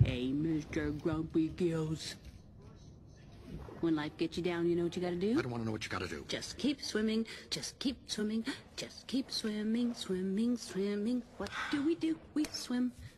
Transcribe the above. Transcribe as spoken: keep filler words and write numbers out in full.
Hey, Mister Grumpy Gills. When life gets you down, you know what you gotta do? I don't want to know what you gotta do. Just keep swimming, just keep swimming, just keep swimming, swimming, swimming. What do we do? We swim.